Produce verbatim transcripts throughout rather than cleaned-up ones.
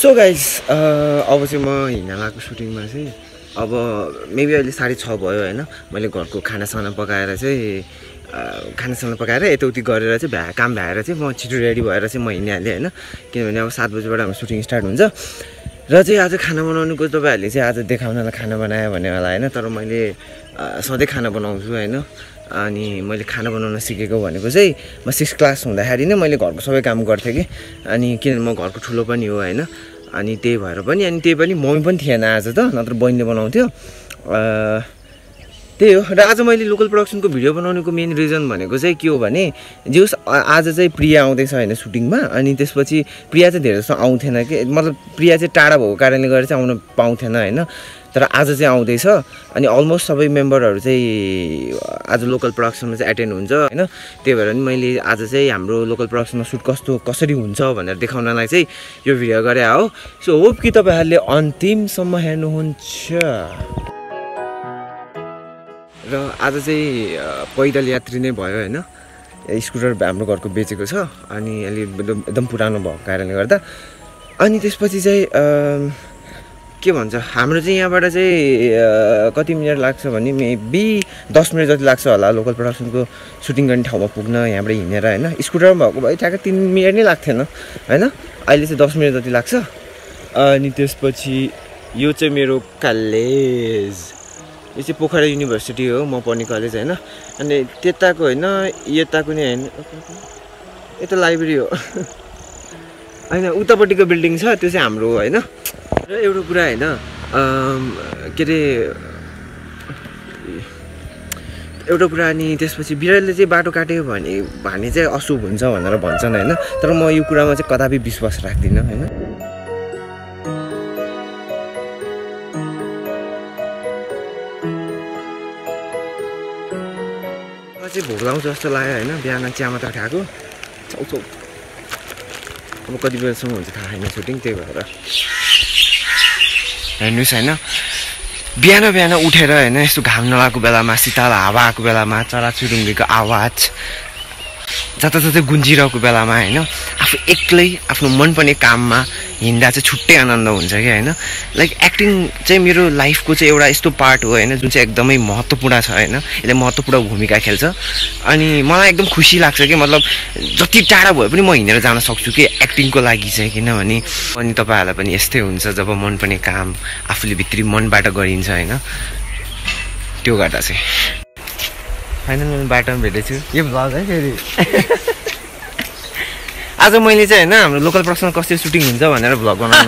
So guys अब चाहिँ म हिँड्न गएको सुटिङमा चाहिँ अब मेबी अहिले साढे छ भयो होइन। मैले घरको खानासाना पकाएर चाहिँ खानासाना पकाएर यताउति गरेर चाहिँ भ्या काम भ्याएर चाहिँ म छिटो रेडी भएर चाहिँ म हिँडिहालेँ होइन। किनभने अब सात बजीबाट हाम्रो सुटिङ स्टार्ट हुन्छ र चाहिँ आज खाना बनाउनुको तपाईँहरूले चाहिँ आज देखाउनलाई खाना बनायो भने होला होइन। तर मैले सधैँ खाना बनाउँछु होइन। अनि मैले खाना बनाउन सिकेको भनेको चाहिँ म सिक्स क्लास हुँदाखेरि नै मैले घरको सबै काम गर्थेँ कि। अनि किनभने म घरको ठुलो पनि हो होइन। अनि त्यही भएर पनि अनि त्यही पनि मम्मी पनि थिएन आज त, नत्र बहिनीले बनाउँथ्यो। त्यही हो। र आज मैले लोकल प्रोडक्सनको भिडियो बनाउनुको मेन रिजन भनेको चाहिँ के हो भने जे होस् आज चाहिँ प्रिया आउँदैछ होइन सुटिङमा। अनि त्यसपछि प्रिया चाहिँ धेरै जस्तो आउँथेन कि, मतलब प्रिया चाहिँ टाढा भएको कारणले गर्दा चाहिँ आउन पाउँथेन होइन। तर आज चाहिँ आउँदैछ अनि अलमोस्ट सबै मेम्बरहरू चाहिँ आज लोकल प्रोडक्सनमा चाहिँ एटेन्ड हुन्छ होइन। त्यही भएर नि मैले आज चाहिँ हाम्रो लोकल प्रोडक्सनमा सुट कस्तो कसरी हुन्छ भनेर देखाउनलाई चाहिँ यो भिडियो गरे हो। सो होप कि तपाईँहरूले अन्तिमसम्म हेर्नुहुन्छ। र आज चाहिँ पैदल यात्री नै भयो होइन। स्कुटर हाम्रो घरको बेचेको छ अनि अलि एकदम पुरानो भएको कारणले गर्दा। अनि त्यसपछि चाहिँ के भन्छ हाम्रो चाहिँ यहाँबाट चाहिँ कति मिनट लाग्छ भने मेबी दस मिनट जति लाग्छ होला लोकल प्रोडक्सनको सुटिङ गर्ने ठाउँमा पुग्न यहाँबाट हिँडेर होइन। स्कुटरमा भएको भए ठ्याक्कै तिन मिनट नै लाग्थेन होइन। अहिले चाहिँ दस मिनट जति लाग्छ। अनि त्यसपछि यो चाहिँ मेरो कलेज, यो चाहिँ पोखरा युनिभर्सिटी हो म पढ्ने कलेज होइन। अनि त्यताको होइन यताको नि होइन, यता लाइब्रेरी हो होइन। उतापट्टिको बिल्डिङ छ त्यो चाहिँ हाम्रो होइन। र एउटा कुरा होइन के अरे एउटा कुरा अनि त्यसपछि बिरालोले चाहिँ बाटो काट्यो भने भने चाहिँ अशुभ हुन्छ भनेर भन्छन् होइन। तर म यो कुरामा चाहिँ कदापि विश्वास राख्दिनँ होइन। मलाई चाहिँ भोक लाउँछ जस्तो लाग्यो होइन। बिहान चिया मात्र खाएको छाउछाउ। अब कति बेलासम्म हुन्छ थाहा छैन सुटिङ, त्यही भएर हेर्नुहोस् होइन। बिहान बिहान उठेर होइन यस्तो घाम नलागेको बेलामा शीतल हावा आएको बेलामा चराचुरुङ्गीको आवाज जताततै गुन्जिरहेको बेलामा होइन आफू एक्लै आफ्नो मनपर्ने काममा हिँड्दा चाहिँ छुट्टै आनन्द हुन्छ कि होइन। लाइक एक्टिङ चाहिँ मेरो लाइफको चाहिँ एउटा यस्तो पार्ट हो होइन जुन चाहिँ एकदमै महत्त्वपूर्ण छ होइन। यसले महत्त्वपूर्ण भूमिका खेल्छ अनि मलाई एकदम खुसी लाग्छ कि मतलब जति टाढा भए पनि म हिँडेर जान सक्छु कि एक्टिङको लागि चाहिँ। किनभने अनि तपाईँहरूलाई पनि यस्तै हुन्छ जब मनपर्ने काम आफूले भित्री मनबाट गरिन्छ होइन। त्यो गर्दा चाहिँ फाइनल मैले बाटोमा भेटेको छु। यो भ्लग है फेरि आज मैले चाहिँ होइन हाम्रो लोकल प्रोडक्सनमा कसरी सुटिङ हुन्छ भनेर भ्लग बनाउनु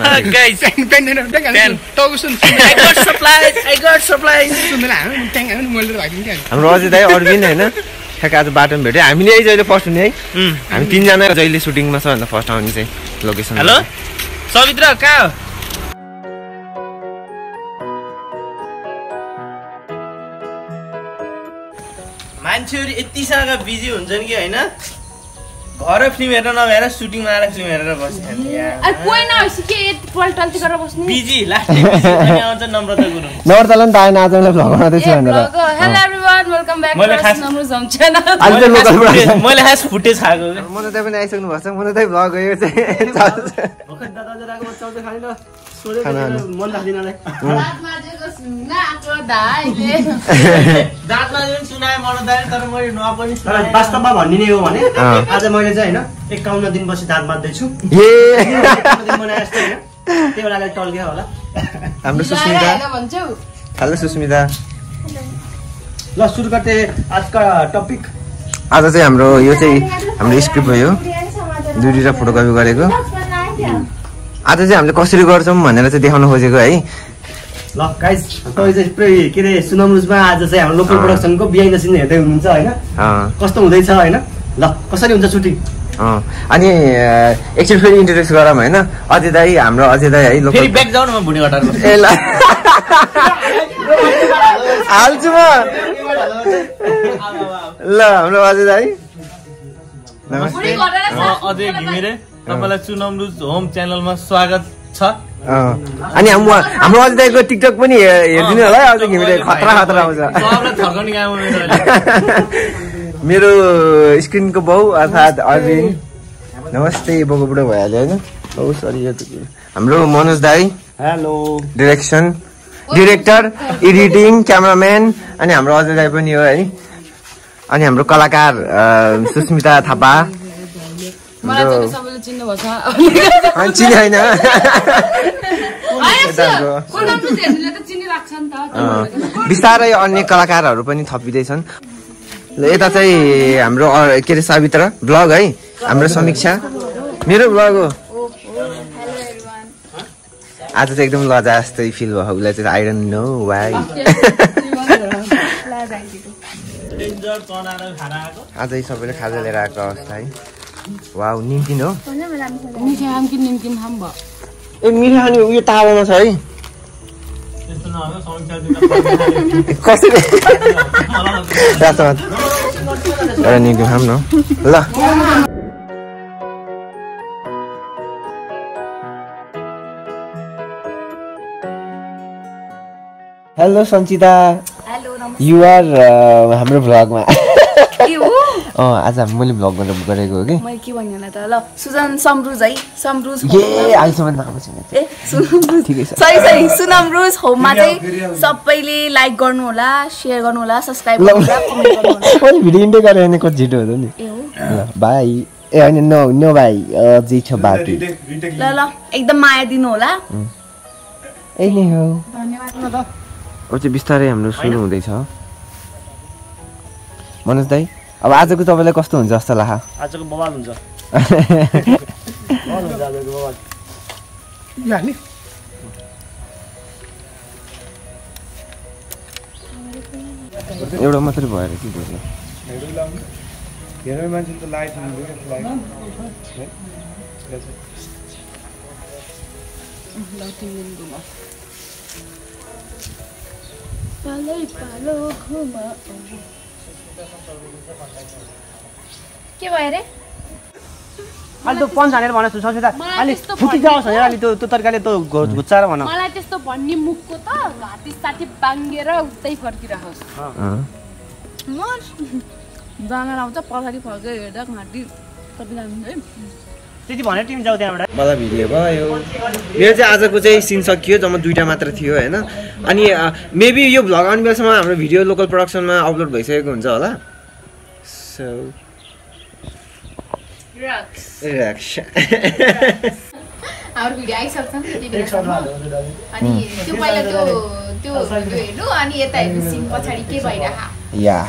हाम्रो अझै दाइ अरविन्द होइन ठ्याक्क आज बाटोमा भेट्यो। हामीले यही जहिले फर्स्ट हुने है, हामी तिनजना जहिले सुटिङमा छ भन्दा फर्स्ट आउने चाहिँ लोकेसन। हेलो सवित्र कहाँ हो? मान्छेहरू यति सारा बिजी हुन्छन् कि होइन, घर फिल्म हेरेर नभएर सुटिङमा आएर फिल्म हेरेर बस्छन्। बिजी लास्ट आउँछ नम्रता गुरुङ। नम्रतालाई पनि ताएन आज मलाई भ्लग बनाउँदैछु भनेर। मैले खास फुटेज खाएको म त त्यहाँ पनि आइसक्नु भएको छ। म त त्यही भ्लग गयो चाहिँ मन लाग्दैन वास्तवमा भनिने हो भने आज मैले चाहिँ होइन एकाउन्न दिनपछि दाँत मार्दैछु। त्यही बेला टल्क्यो होला हाम्रो सुस्मिता। हेलो सुस्मिता। ल सुरु गर्दै आजका टपिक। आज चाहिँ हाम्रो यो चाहिँ हाम्रो स्क्रिप्ट हो, यो दुईवटा फोटोकपी गरेको। आज चाहिँ हामीले कसरी गर्छौँ भनेर चाहिँ देखाउन खोजेको है। ल गाइस तपाईँ चाहिँ पुरै के अरे सुनमरुजमा आज चाहिँ हाम्रो लोकल प्रोडक्सनको बिहाइन्ड द सिन हेर्दै हुनुहुन्छ होइन। कस्तो हुँदैछ होइन, ल कसरी हुन्छ सुटिङ। अनि एकचोटि फेरि इन्ट्रोड्युस गरौँ होइन। अजय दाई हाम्रो अजय दाई है लोकल। ब्याक जाउँ न म भुँडी घटाएर ए ल हाल्छु म। ल हाम्रो अजय दाई नमस्ते, म अजय घिमिरे। तपाईँलाई सुनमरुज होम च्यानलमा स्वागत छ। अनि हाम्रो हाम्रो अजय दाईको टिकटक पनि हेरिदिनु होला है। अजय घिमिरे खतरा खतरा आउँछ। मेरो स्क्रिनको बाउ अर्थात् अरविन्द नमस्ते बोको बुढो भइहाल्यो होइन ओ सरी हाम्रो मनोज दाई hello direction director editing cameraman अनि हाम्रो अजय दाई पनि हो है अनि हाम्रो कलाकार सुस्मिता थापा चिने होइन बिस्तारै अन्य कलाकारहरू पनि थपिँदैछन् ल यता चाहिँ हाम्रो के अरे सावित्र ब्लग है हाम्रो समीक्षा मेरो ब्लग हो आज चाहिँ एकदम लजा जस्तै फिल भयो उसलाई चाहिँ आई डोन्ट नो वाइ आज सबैले खाजा लिएर आएको अवस्था है वाउ निम्किन हो ए मिठा खाने उयो तावामा छ है कसरी एउटा निम्किन खाऊँ न ल हेलो सञ्चिता यु आर हाम्रो भ्लगमा आज मैले भ्लग गरेर गरेको हो कि मैले के भन्नु त ल सुजन समरुज है समरुज ए आइसम्म नाम छैन ए सुनमरुज ठिकै छ सरी सरी सुनमरुज होममा चाहिँ सबैले लाइक गर्नु होला शेयर गर्नु होला सब्स्क्राइब गर्नु होला कमेन्ट गर्नु होला मैले भिडियो इन्डे गरे भने कति छिटो हुन्छ नि ए हो ल बाइ ए हैन नो नो बाइ अझै छ बाँकी ल ल एकदम माया दिनु होला ए नै हो धन्यवाद न त अब चाहिँ बिस्तारै हाम्रो सुरु हुँदैछ मनोज दाई अब आजको तपाईँलाई कस्तो हुन्छ जस्तो लाग्छ आजको बवाल हुन्छ बवाल हुन्छ आजको बवाल यानी एउटा मात्रै भएर के गर्नु धेरै मान्छे त लाइट पालै पालो घुमा के भयो रे अलि त पन जानेर भने सुन्छ त अलि फुटी जाओस् भनेर अलि त्यो त्यो तरकारीले त घुच्चाएर भन मलाई त्यस्तो भन्ने मुखको त घाँटी साथी बाङ्गेर उतै फर्किराखोस् म जान आउँछ पछाडि फर्केर हेर्दा घाँटी कति जान्छ है त्यति भने टिम जाऊ त्यहाँबाट मलाई भिडियो भयो मेरो चाहिँ आजको चाहिँ सिन सकियो जम्मा दुईवटा मात्र थियो होइन अनि मेबी यो भ्लग आउने बेलासम्म हाम्रो भिडियो लोकल प्रोडक्सनमा अपलोड भइसकेको हुन्छ होला सो हाम्रो भिडियो आइसक्छ नि त्यति बेलासम्म अनि त्यो पहिला त्यो त्यो भिडियो हेर्नु अनि यता हेर्नु सिन पछाडि के भइरहेको या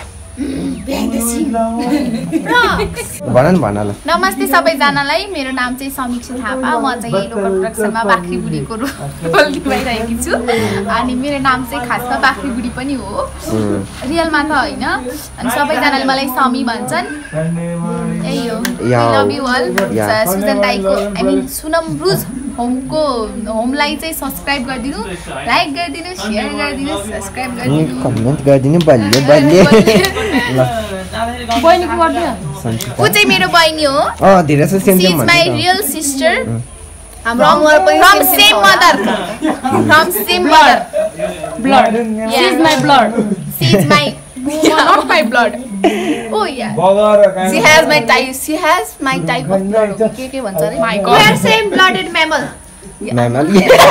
भन न भन ल नमस्ते सबैजनालाई मेरो नाम चाहिँ समीक्षा थापा म चाहिँ लोकल प्रोडक्सनमा बाख्री बुढीको रोल निभाइरहेकी छु अनि मेरो नाम चाहिँ खासमा बाख्री बुढी पनि हो रियलमा त होइन अनि सबैजनाले मलाई समी भन्छन् यही हो I love you all Sujan दाइको आई मिन सुनमरुज होमको होमलाई चाहिँ सब्स्क्राइब गरिदिनु लाइक गरिदिनु सेयर गरिदिनु सब्स्क्राइब गरिदिनु कमेन्ट गरिदिनु बल्ले बल्ले बहिनीको गर्दिन ऊ चाहिँ मेरो बहिनी हो अ धेरै छ same same my real sister हाम्रो from same mother from same mother blood she is my blood she is my not my blood oh yeah she has my type she has my type of blood के के भन्छ रे my god we are same blooded mammal mammal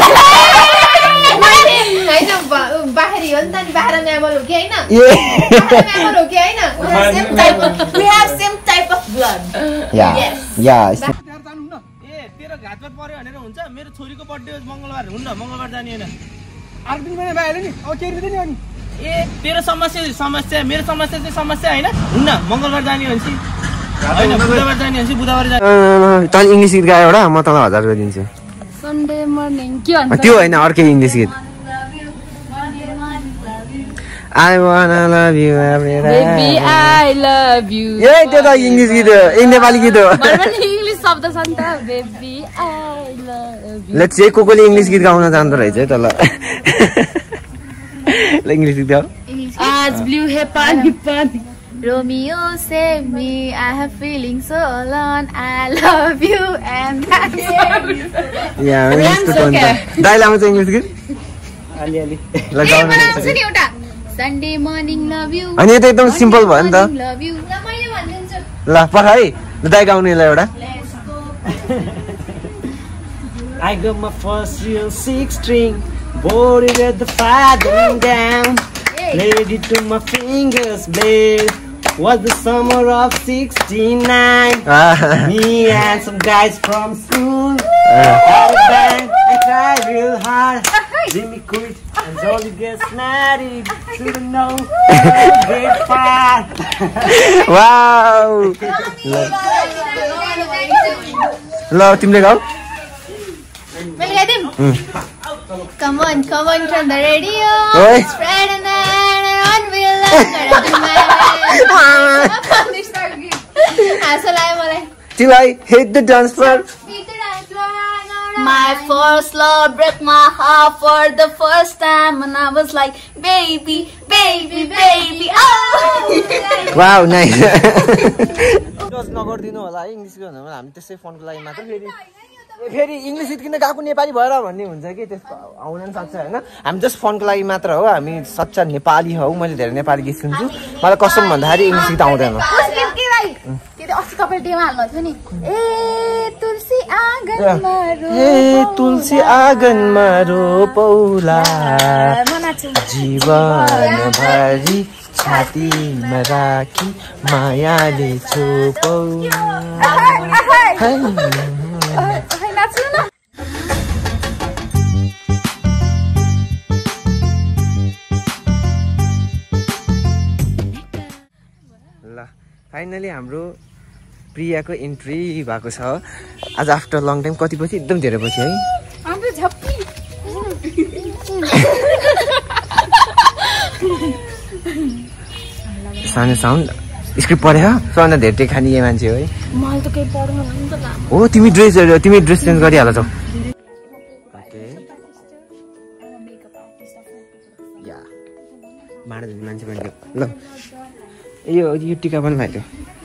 हैन बाहिरी हो नि त नि बाहिर म्यामल हो कि हैन म्यामल हो कि हैन we have same type of blood yeah yeah ए तेरो घाटमा पर्यो भनेर हुन्छ मेरो छोरीको बर्थडे मंगलबार हुन्न मंगलबार जानी हैन अर्को दिन पनि भइहाल्यो नि अब के दिने नि अनि ए तेरो समस्या समस्या मेरो समस्या चाहिँ समस्या हैन हुन्न मंगलबार जानी हुन्छ हैन बुधबार जानी हुन्छ बुधबार जानी तल इंग्लिश गीत गायो एउटा म तँलाई हजार रुपैयाँ दिन्छु सन्डे मर्निङ के भन्छ त्यो हैन अर्कै इंग्लिश गीत I wanna love you every day baby I love you ए त्यो त इंग्लिश गीत हो ए नेपाली गीत हो मलाई इंग्लिश शब्द छ नि त baby I love you let's say कोकोले इंग्लिश गीत गाउन जान्दो रहेछ है त ल ल इंग्लिश गीत गाऊ आज ब्लू है पानी पानी Romeo save me I have feelings so alone I love you and that's या यस्तो टोन त दाइले आउँछ इंग्लिश गीत अलि अलि ल गाउन नि एउटा Sunday morning love you अनि यो त एकदम सिम्पल भयो नि त love you ल मैले भन्दिन्छु ल पठाइ ल दाइ गाउने ल एउटा Let's go I got my first real six string, bought it at the father down, played it to my fingers blade. Was the summer of sixty-nine. Me and some guys from school had a band and tried real hard. Jimmy quit and Jolly gets married. Shouldn't know. Great far. Wow. ल तिमीले गाऊ मैले गाइदिउँ Come on, come on from the radio. Oi. Spread and on will आशा लाग्यो मलाई तिमीलाई hit the dance floor. My first love broke my heart for the first time, and I was like, baby, baby, baby, oh. Wow, nice. जज नगर्दिनु होला है English गर्नु होला हामी त्यसै फोनको लागि मात्र फेरि फेरि इङ्ग्लिस सिक्किन गएको नेपाली भएर भन्ने हुन्छ कि त्यसको आउन पनि सक्छ होइन हामी जस्ट फोनको लागि मात्र हो हामी सच्चा नेपाली हौ मैले धेरै नेपाली गीत सुन्छु मलाई कसम भन्दाखेरि इङ्ग्लिस गीत आउँदैन अस्ति तपाईँ डेमा हाल्नु थियो नि ए तुलसी आँगनमा ए तुलसी आँगनमा रोपौला जीवनभरि छातीमा राखी मायाले छोपौला ल फाइनली हाम्रो प्रियाको इन्ट्री भएको छ आज आफ्टर लङ टाइम कति पछि एकदम धेरै पछि है सानो साउन्ड स्क्रिप्ट पढ्यो सबभन्दा धेरै टेक खाने यही मान्छे हो है मलाई त केही पढ्नु मन त लाग्यो हो तिमी ड्रेस तिमी ड्रेस चेन्ज गरिहाल्छौ या माडा दिने मान्छे पनि ल यो यो टिका पनि लाग्यो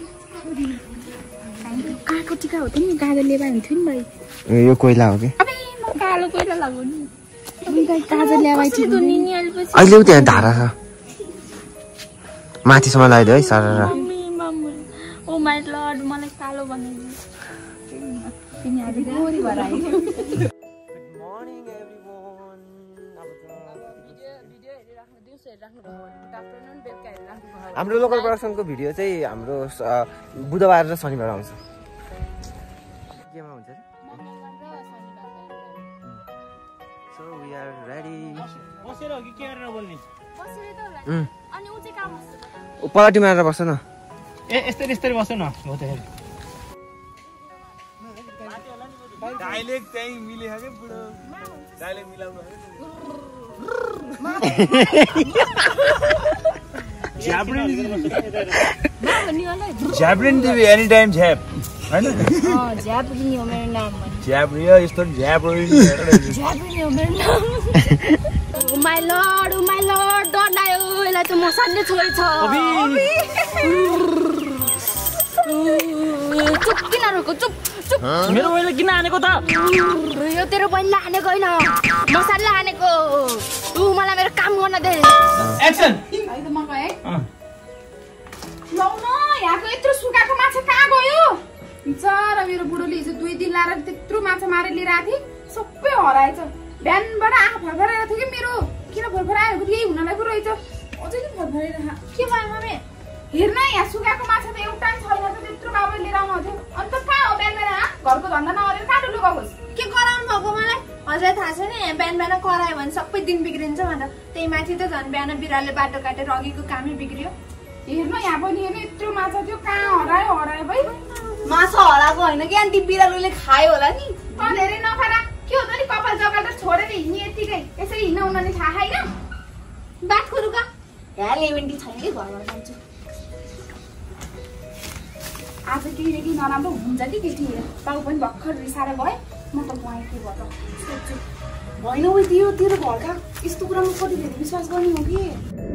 काको टिका हो त नि काजल ल्याए हुन्थ्यो नि भाइ यो कोइला हो कि अबे म कालो कोइला लगाउनु नि काजल ल्याए थियो नि नि अलिपछि अहिले उ त्यहाँ धारा छ माथिसम्म लगाइदियो है सरर ओ माय लर्ड मलाई कालो बनाइदिनु तिमी आज गोरी भएर आइयो गुड मर्निङ एभ्रीवन भिडियो हेरिराख्नु दिउँसो हेरिराख्नु गुड आफ्टरनुन बेलुका हेरिराख्नु हाम्रो लोकल प्रोडक्सनको भिडियो चाहिँ हाम्रो बुधबार र शनिबार आउँछ केमा हुन्छ सो वी आर रेडी बसेर हो कि के गरेर बोल्ने बसेर त होला अनि उ चाहिँ काम गर्छ पलटी मारेर बस्छ न ए यस्तै यस्तै बस्नु न हो त डाइलेक्ट चाहिँ मिलेछ के बुढो डाइलेक्ट मिलाउनु झ्याप्रिन टिभी एनी टाइम झ्याप हैन अ झ्याप्रिन हो मेरो नाम झ्याप यो यस्तो झ्याप झ्याप्रिन हो मेरो नाम oh my lord oh my lord don't लायो यसलाई त म सान्ने छोरी छ चुप किन रोको चुप चुप मेरो मैले किन हानेको त यो तेरो बहिनीले हानेको होइन मसाले हानेको ऊ मलाई मेरो काम गर्न दे एक्सन है त म गए लौ न यहाँको यत्रो सुकाएको माछा कहाँ गयो बिचरा मेरो बुढोले हिजो दुई दिन लाएर त्यत्रो माछा मारेर लिएर आएको थिएँ सबै हराएछ बिहानबाट आँखा फर्फराएर थियो कि मेरो किन फर्फराएको यही हुनलाई पो रहेछ अझै नि फर्फराइरह के भयो मम्मी हेर्न यहाँ सुकाएको माछा त एउटा छैन त त्यत्रो बाबा लिएर आउनु थियो अन्त कहाँ हो बिहान बिहान घरको धन्दा नगरेर कहाँ डुलु गएको के गराउनु भएको मलाई हजुरलाई थाहा छैन बिहान बिहान करायो भने सबै दिन बिग्रिन्छ भनेर त्यही माथि त झन् बिहान बिरालोले बाटो काटेर अघिको कामै बिग्रियो हेर्न यहाँ पनि हेर्न यत्रो माछा थियो कहाँ हरायो हरायो भाइ माछा हराएको होइन कि अन्त बिरालोले खायो होला नि त धेरै नखाना के हो त नि कपाल जगाल त छोडेर हिँड्ने यतिकै यसरी हिँड्न उनीहरूले थाहा छैन बात खुरुका यहाँ लेभेन्टी छैन कि घरबाट जान्छु आज के कि नराम्रो हुन्छ कि केटी बाउ पनि भर्खर रिसाएर गए म त गएँ के भयो त सोध्छु होइन उयो त्यो तेरो घरका यस्तो कुरामा कति धेरै विश्वास गर्ने हो कि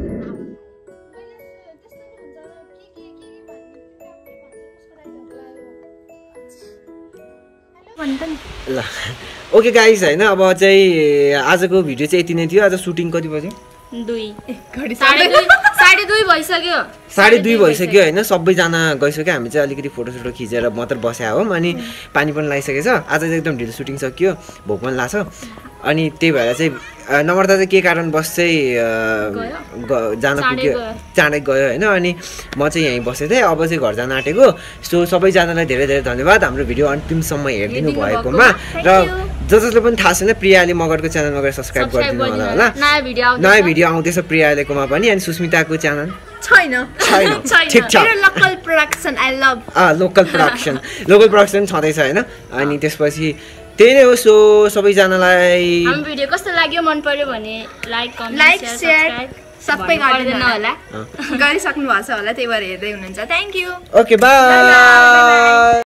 ल ओके गाइज होइन अब चाहिँ आजको भिडियो चाहिँ यति नै थियो आज सुटिङ कति बज्यो दुई साढे दुई साढे दुई भइसक्यो साढे दुई भइसक्यो होइन सबैजना गइसक्यो हामी चाहिँ अलिकति फोटोसोटो खिचेर मात्र बस्या हौँ अनि पानी पनि लगाइसकेछ आज चाहिँ एकदम ढिलो सुटिङ सकियो भोक पनि लाग्छ अनि त्यही भएर चाहिँ नम्रता चाहिँ के कारणवश चाहिँ जान पुग्यो चाँडै गयो होइन अनि म चाहिँ यहीँ बसेको थिएँ अब चाहिँ घर जान आँटेको सो सबैजनालाई धेरै धेरै धन्यवाद हाम्रो भिडियो अन्तिमसम्म हेरिदिनु भएकोमा र ज जसले पनि थाहा छैन प्रियाले मगरको च्यानलमा गएर सब्सक्राइब गरिदिनु होला होला नयाँ भिडियो आउँदैछ प्रियालेकोमा पनि अनि सुस्मिताको च्यानल छैन छैन ठिक छ लोकल प्रोडक्सन आई लभ अँ लोकल प्रोडक्सन लोकल प्रोडक्सन छँदैछ होइन अनि त्यसपछि त्यही नै हो सो सबैजनालाई हाम्रो भिडियो कस्तो लाग्यो मन पर्यो भने लाइक कमेन्ट लाइक सेयर सबै गरिदिनु होला गरिसक्नु भएको छ होला त्यही भएर हेर्दै हुनुहुन्छ थ्याङ्क यू ओके बाई